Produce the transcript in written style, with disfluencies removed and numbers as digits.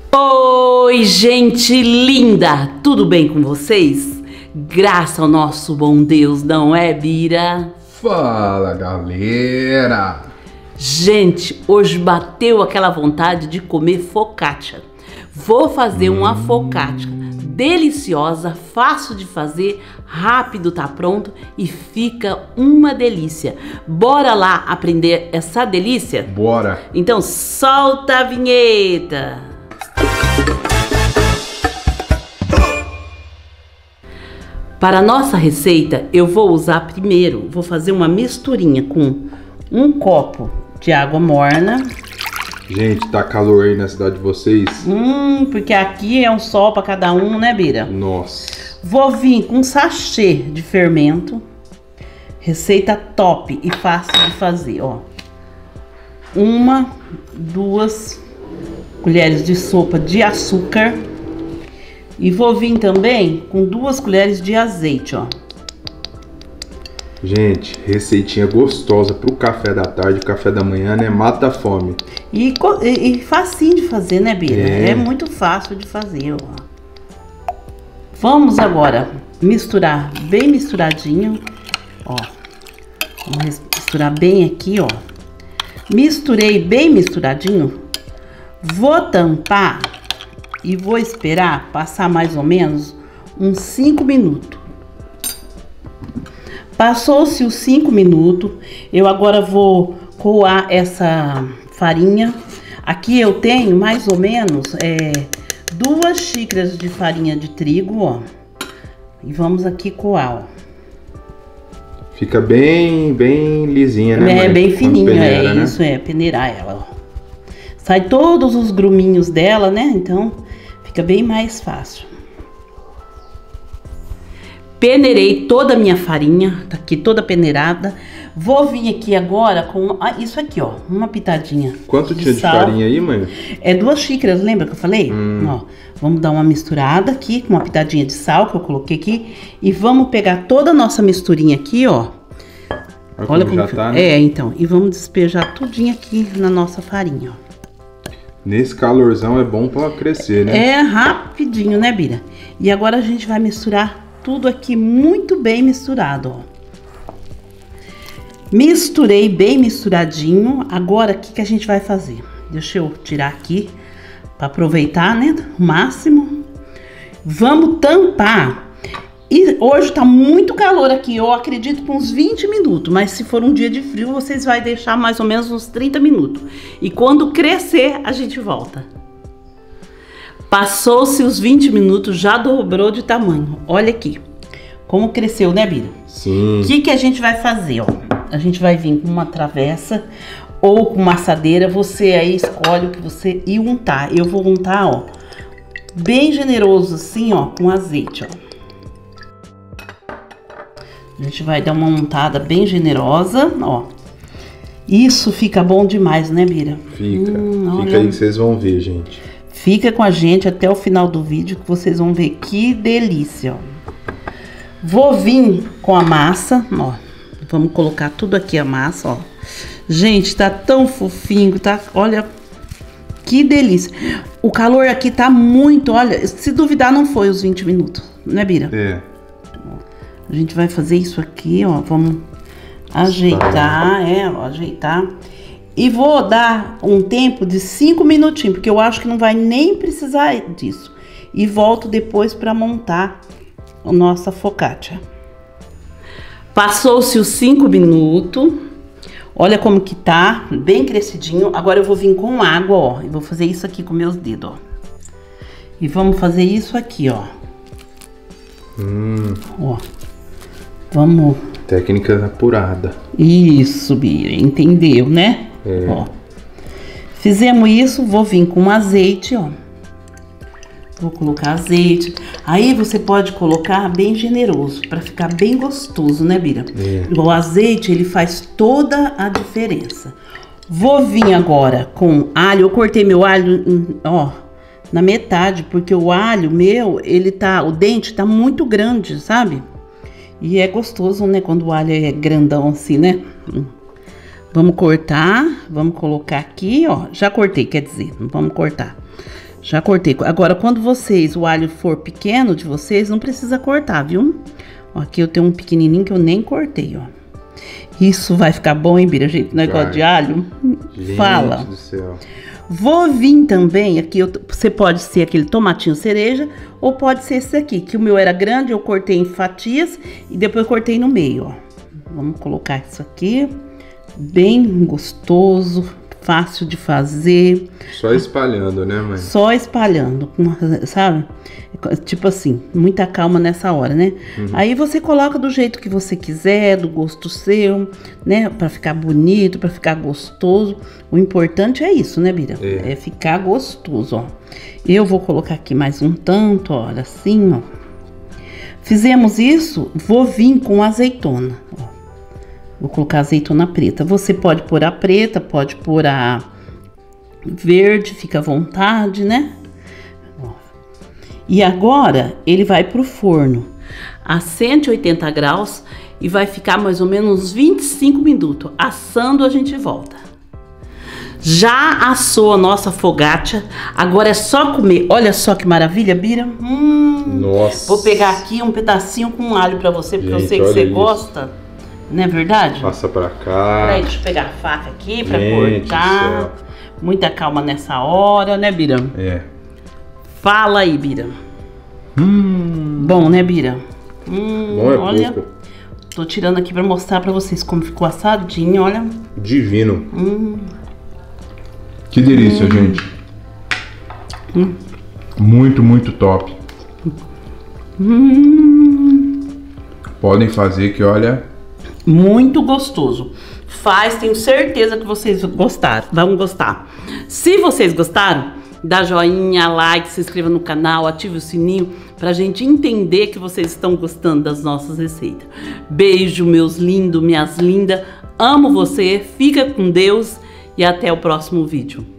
Oi, gente linda! Tudo bem com vocês? Graças ao nosso bom Deus, não é, Bira? Fala, galera! Gente, hoje bateu aquela vontade de comer focaccia. Vou fazer uma focaccia deliciosa, fácil de fazer, rápido, tá pronto e fica uma delícia. Bora lá aprender essa delícia? Bora! Então solta a vinheta! Para a nossa receita, eu vou usar primeiro, vou fazer uma misturinha com um copo de água morna. Gente, tá calor aí na cidade de vocês? Porque aqui é um sol para cada um, né, Bira? Nossa! Vou vir com um sachê de fermento. Receita top e fácil de fazer, ó. 2 colheres de sopa de açúcar. E vou vir também com 2 colheres de azeite, ó. Gente, receitinha gostosa pro café da tarde, café da manhã, né? Mata a fome. E facinho de fazer, né, Bira? É. É muito fácil de fazer, ó. Vamos agora misturar bem misturadinho, ó. Vamos misturar bem aqui, ó. Misturei bem misturadinho. Vou tampar e vou esperar passar mais ou menos uns 5 minutos. Passou-se os 5 minutos, eu agora vou coar essa farinha. Aqui eu tenho mais ou menos 2 xícaras de farinha de trigo, ó. E vamos aqui coar, ó. Fica bem lisinha, né, mãe? Bem fininho, peneira, né? isso, peneirar ela, ó. Sai todos os gruminhos dela, né? Então fica bem mais fácil. Peneirei toda a minha farinha, tá aqui toda peneirada. Vou vir aqui agora com isso aqui, ó, uma pitadinha. Quanto tinha de farinha aí, mãe? 2 xícaras, lembra que eu falei? Ó, vamos dar uma misturada aqui com uma pitadinha de sal que eu coloquei aqui. E vamos pegar toda a nossa misturinha aqui, ó. Olha como já tá, né? então. E vamos despejar tudinho aqui na nossa farinha, ó. Nesse calorzão é bom pra crescer, né? É rapidinho, né, Bira? E agora a gente vai misturar tudo aqui muito bem misturado, ó. Misturei bem misturadinho. Agora, o que a gente vai fazer? Deixa eu tirar aqui para aproveitar, né, o máximo. Vamos tampar. E hoje tá muito calor aqui, eu acredito com uns 20 minutos, mas se for um dia de frio, vocês vão deixar mais ou menos uns 30 minutos. E quando crescer, a gente volta. Passou-se os 20 minutos, já dobrou de tamanho. Olha aqui, como cresceu, né, Bira? Sim. O que a gente vai fazer, ó? A gente vai vir com uma travessa ou com uma assadeira, você aí escolhe o que você ir untar. Eu vou untar, ó, bem generoso assim, ó, com azeite, ó. A gente vai dar uma untada bem generosa, ó. Isso fica bom demais, né, Bira? Fica Olha. aí que vocês vão ver, gente. Fica com a gente até o final do vídeo que vocês vão ver que delícia, ó. Vou vir com a massa, ó. Vamos colocar tudo aqui a massa, ó. Gente, tá tão fofinho, tá? Olha que delícia. O calor aqui tá muito, olha, se duvidar não foi os 20 minutos, né, Bira? É. A gente vai fazer isso aqui, ó. Vamos ajeitar, ó, ajeitar. E vou dar um tempo de 5 minutinhos, porque eu acho que não vai nem precisar disso. E volto depois para montar a nossa focaccia. Passou-se os 5 minutos. Olha como que tá, bem crescidinho. Agora eu vou vir com água, ó. E vou fazer isso aqui com meus dedos, ó. E vamos fazer isso aqui, ó. Ó. Vamos... Técnica apurada. Isso, Bira, entendeu, né? É. Ó. Fizemos isso, vou vir com azeite, ó. Vou colocar azeite. Aí você pode colocar bem generoso, para ficar bem gostoso, né, Bira? É. O azeite, ele faz toda a diferença. Vou vir agora com alho. Eu cortei meu alho, ó, na metade, porque o alho meu, ele tá, o dente tá muito grande, sabe? E é gostoso, né, quando o alho é grandão assim, né? Vamos cortar, vamos colocar aqui, ó. Já cortei, quer dizer, vamos cortar. Já cortei. Agora, quando o alho for pequeno de vocês, não precisa cortar, viu? Ó, aqui eu tenho um pequenininho que eu nem cortei, ó. Isso vai ficar bom, hein, Bira? Gente, negócio de alho. Gente Fala. do céu. Vou vir também, aqui você pode ser aquele tomatinho cereja, ou pode ser esse aqui, que o meu era grande, eu cortei em fatias e depois cortei no meio, ó. Vamos colocar isso aqui, bem gostoso, fácil de fazer. Só espalhando, né, mãe? Só espalhando, sabe? Tipo assim, muita calma nessa hora, né? Aí você coloca do jeito que você quiser, do gosto seu, né? Pra ficar bonito, pra ficar gostoso. O importante é isso, né, Bira? É ficar gostoso, ó. Eu vou colocar aqui mais um tanto, olha, assim, ó. Fizemos isso, vou vir com azeitona, ó. Vou colocar azeitona preta. Você pode pôr a preta, pode pôr a verde, fica à vontade, né? Ó. E agora ele vai pro forno a 180 graus e vai ficar mais ou menos 25 minutos. Assando, a gente volta. Já assou a nossa focaccia, agora é só comer. Olha só que maravilha, Bira. Nossa. Vou pegar aqui um pedacinho com alho pra você, porque eu sei que você gosta. Não é verdade? Passa pra cá. Peraí, deixa eu pegar a faca aqui pra cortar. Muita calma nessa hora, né, Bira? É. Fala aí, Bira. Bom, né, Bira? Bom, é olha, pouco. tô tirando aqui pra mostrar pra vocês como ficou assadinho, olha. Divino. Que delícia, gente. Muito, muito top. Podem fazer que, olha... Muito gostoso. Tenho certeza que vocês gostaram, vão gostar. Se vocês gostaram, dá joinha, like, se inscreva no canal, ative o sininho pra gente entender que vocês estão gostando das nossas receitas. Beijo, meus lindos, minhas lindas. Amo você, fica com Deus e até o próximo vídeo.